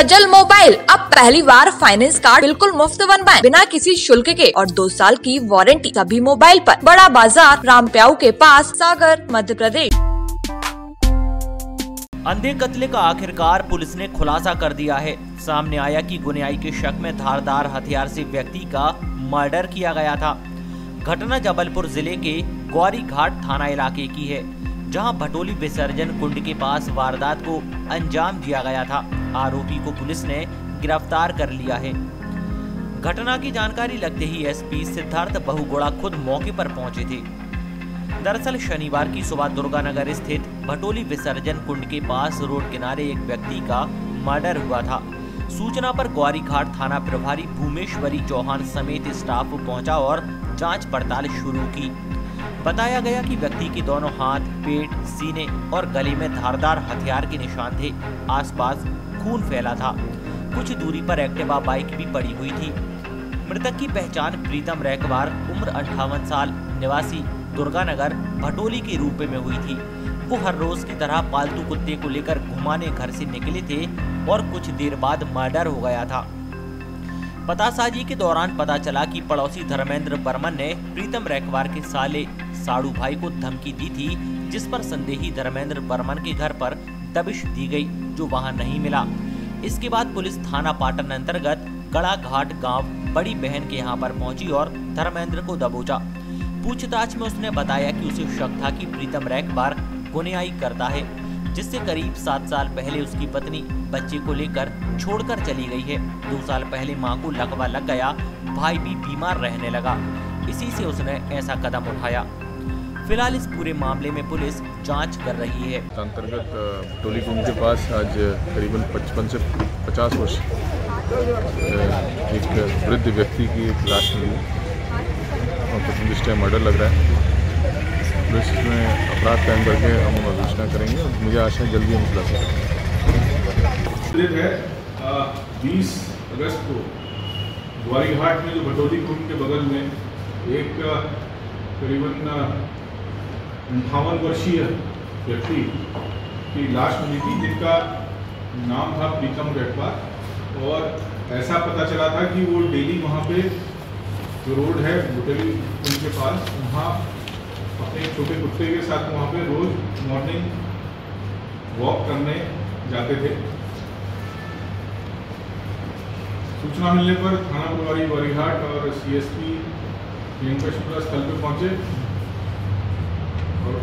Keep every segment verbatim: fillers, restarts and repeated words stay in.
सजल mobile अब पहली बार finance card बिल्कुल मुफ्त बनवाएं बिना किसी शुल्क के और दो साल की वारंटी सभी मोबाइल पर। बड़ा बाजार, रामप्याऊ के पास, सागर, मध्य प्रदेश। अंधे कत्ले का आखिरकार पुलिस ने खुलासा कर दिया है। सामने आया कि गुनयाई के शक में धारदार हथियार से व्यक्ति का मर्डर किया गया था। घटना जबलपुर जिले के ग्वारी घाट थाना इलाके की है, जहां भटोली विसर्जन कुंड के पास वारदात को अंजाम दिया गया था। आरोपी को पुलिस ने गिरफ्तार कर लिया है। घटना की जानकारी लगते ही एसपी सिद्धार्थ बहुगुणा खुद मौके पर पहुंचे थे। दरअसल शनिवार की सुबह दुर्गानगर स्थित भटोली विसर्जन कुंड के पास रोड किनारे एक व्यक्ति का मर्डर हुआ था। सूचना पर ग्वारी घाट थाना प्रभारी भूमेश्वरी चौहान समेत स्टाफ पहुंचा और जांच पड़ताल शुरू की। बताया गया कि व्यक्ति के दोनों हाथ, पेट, सीने और गले में धारदार हथियार के निशान थे। आसपास खून फैला था। कुछ दूरी पर एक्टिवा बाइक भी पड़ी हुई थी। मृतक की पहचान प्रीतम रैकवार, उम्र अट्ठावन साल, निवासी दुर्गानगर भटोली के रूप में हुई थी। वो हर रोज की तरह पालतू कुत्ते को लेकर घुमाने घर से निकले थे और कुछ देर बाद मर्डर हो गया था। पतासाजी के दौरान पता चला कि पड़ोसी धर्मेंद्र बर्मन ने प्रीतम रैकवार के साले साड़ू भाई को धमकी दी थी, जिस पर संदेही धर्मेंद्र बर्मन के घर पर दबिश दी गई, जो वहां नहीं मिला। इसके बाद पुलिस थाना पाटन अंतर्गत गड़ा घाट गांव बड़ी बहन के यहां पर पहुंची और धर्मेंद्र को दबोचा। पूछताछ में उसने बताया कि उसे शक था कि प्रीतम रैकवार गुनयाई करता है, जिससे करीब सात साल पहले उसकी पत्नी बच्चे को लेकर छोड़कर चली गई है। दो साल पहले मां को लकवा लग गया, भाई भी बीमार रहने लगा, इसी से उसने ऐसा कदम उठाया। फिलहाल इस पूरे मामले में पुलिस जांच कर रही है। अंतर्गत भटोली कुंड के पास आज करीबन पचपन से पचास वर्ष एक वृद्ध व्यक्ति की एक लाश मिली और प्रथम दृष्टया मर्डर लग रहा है। पुलिस इसमें अपराध कायम करके हम अनुसूचना करेंगे और मुझे आशा है जल्दी हम खुलासा करेंगे। है बीस अगस्त को ग्वारी घाट में जो भटोली कुंड के बगल में एक करीबन अंठावन वर्षीय व्यक्ति की लाश मिली थी, जिनका नाम था प्रीतम रैकवार। और ऐसा पता चला था कि वो डेली वहाँ पे जो रोड है भटोली कुंड के पास, वहाँ अपने छोटे कुत्ते के साथ वहाँ पे रोज मॉर्निंग वॉक करने जाते थे। सूचना मिलने पर थाना प्रभारी ग्वारी घाट और सीएसपी प्रियंका शुक्ला स्थल पे पहुंचे और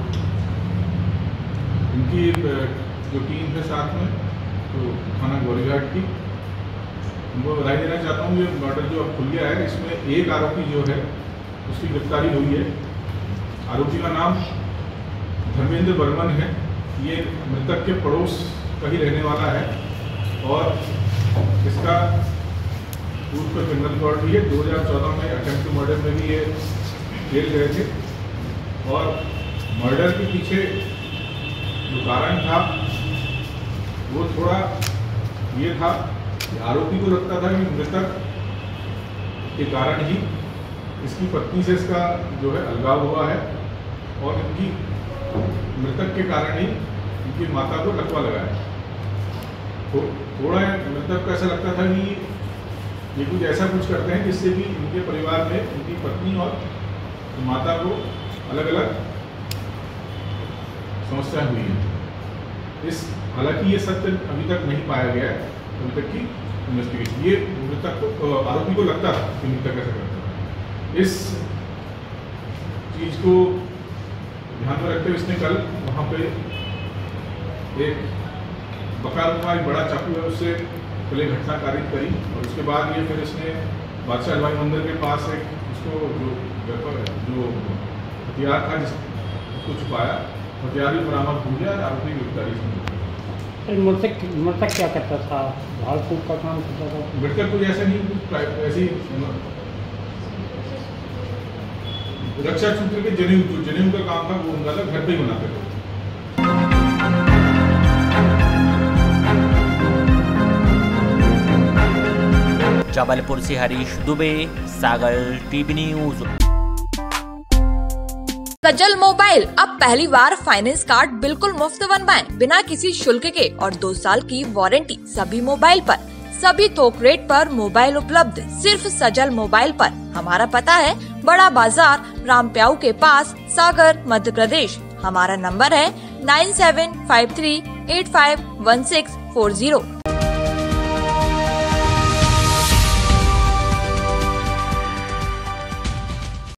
इनकी जो टीम है साथ में, तो थाना ग्वारी घाट की, उनको बधाई देना चाहता हूँ। ये मर्डर जो अब खुल गया है, इसमें एक आरोपी जो है उसकी गिरफ्तारी हुई है। आरोपी का नाम धर्मेंद्र बर्मन है। ये मृतक के पड़ोस का ही रहने वाला है और इसका पूर्व का क्रिमिनल रिकॉर्ड भी है। दो हज़ार चौदह में अटेम्प्ट टू मर्डर में भी ये जेल गए थे और मर्डर के पीछे जो कारण था वो थोड़ा ये था कि आरोपी को लगता था कि मृतक के कारण ही इसकी पत्नी से इसका जो है अलगाव हुआ है और इनकी मृतक के कारण ही इनकी माता को लकवा लगा है। तो थोड़ा मृतक को ऐसा लगता था कि ये कुछ ऐसा कुछ करते हैं जिससे कि इनके परिवार में इनकी पत्नी और माता को अलग अलग समस्या हुई है। इस हालांकि ये सत्य अभी तक नहीं पाया गया है, अभी तक की इन्वेस्टिगेशन। ये मृतक को, आरोपी को लगता था कि मृतक ऐसा करता था। इस चीज को ध्यान में रखते हुए इसने कल वहाँ पे एक बकायदा एक बड़ा चाकू है उससे पहले घटना कारित करी और उसके बाद ये फिर इसने बादशाह हलवाई मंदिर के पास एक उसको जो जो हथियार था जिस उसको छुपाया, हथियार भी बरामद हो गया, आरोपी गिरफ्तारी। मृतक मृतक क्या करता था? झाड़ फूक का काम करता था? मृतक कुछ ऐसा नहीं, ऐसी रक्षा सूत्र के जनेऊ जो जनेऊ का काम था वो उनका था, घर पे ही बनाते थे। जबलपुर से Harish Dubey, Sagar TV news. Sajal mobile अब पहली बार फाइनेंस कार्ड बिल्कुल मुफ्त बनवाएं बिना किसी शुल्क के और दो साल की वारंटी सभी मोबाइल पर। सभी थोक रेट पर मोबाइल उपलब्ध सिर्फ सजल मोबाइल पर। हमारा पता है बड़ा बाजार रामप्याऊ के पास, सागर, मध्य प्रदेश। हमारा नंबर है nine seven five three eight five one six four zero.